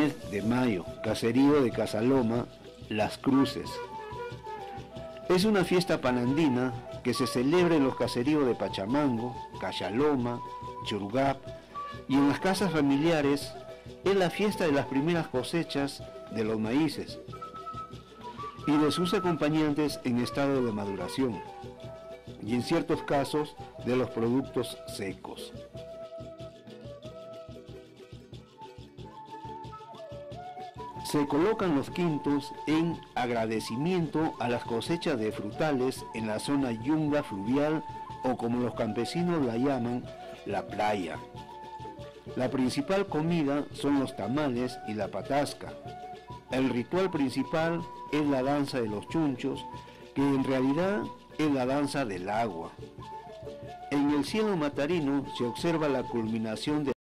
mes de mayo, caserío de Casaloma, Las Cruces. Es una fiesta panandina que se celebra en los caseríos de Pachamango, Cachaloma, Churugap y en las casas familiares. Es la fiesta de las primeras cosechas de los maíces y de sus acompañantes en estado de maduración y en ciertos casos de los productos secos. Se colocan los quintos en agradecimiento a las cosechas de frutales en la zona yunga fluvial, o como los campesinos la llaman, la playa. La principal comida son los tamales y la patasca. El ritual principal es la danza de los chunchos, que en realidad es la danza del agua. En el cielo matarino se observa la culminación de